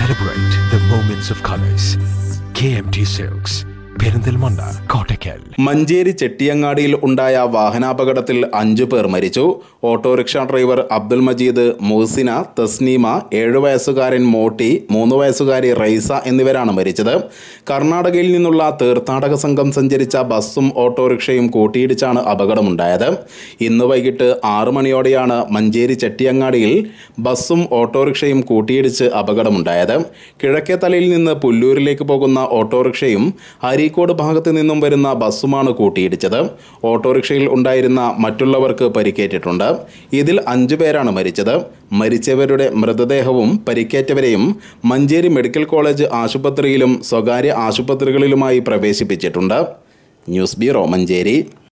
Celebrate the moments of colors. KMT Silks, Perinthalmanna, Kottakkal. Manjeri ചെട്ടിയങ്ങാടിയിൽ ഉണ്ടായ വാഹനാപകടത്തിൽ 5 പേർ മരിച്ചു. ഓട്ടോറിക്ഷ ഡ്രൈവർ അബ്ദുൽ മജീദ്, മുഹ്സിന, തസ്നീമ, 7 വയസ്സുകാരൻ മോട്ടി, 3 വയസ്സുകാരി റൈസ എന്നിവരാണ് മരിച്ചത്. കർണാടകയിൽ നിന്നുള്ള തീർത്ഥാടക സംഘം സഞ്ചരിച്ച ബസ്സും ഓട്ടോറിക്ഷയും കൂട്ടിയിടിച്ചാണ് അപകടമുണ്ടായത്. ഇന്ന് വൈകിട്ട് 6 മണിയോടെയാണ് മഞ്ചേരി ചെട്ടിയങ്ങാടിയിൽ ബസ്സും ഓട്ടോറിക്ഷയും കൂട്ടിയിടിച്ച് അപകടമുണ്ടായത്. കിഴക്കേത്തലയിൽ നിന്ന് പുല്ലൂരിലേക്ക് പോകുന്ന ഓട്ടോറിക്ഷയും അരീക്കോട് ഭാഗത്ത് നിന്നും വരുന്ന ബസ്സുമാണ് കൂട്ടിയിടിച്ചത്. ഓട്ടോറിക്ഷയിൽ ഉണ്ടായിരുന്ന മറ്റുള്ളവർക്ക് പരിക്കേറ്റിട്ടുണ്ട്. ഇതിൽ 5 പേരാണ് മരിച്ചത്. മരിച്ചവരുടെ മൃതദേഹവും പരിക്കേറ്റവരെയും മഞ്ചേരി മെഡിക്കൽ കോളേജ് ആശുപത്രിയിലും സ്വകാര്യ ആശുപത്രികളിലുമായി പ്രവേശിപ്പിച്ചിട്ടുണ്ട്. News bureau, Manjeri.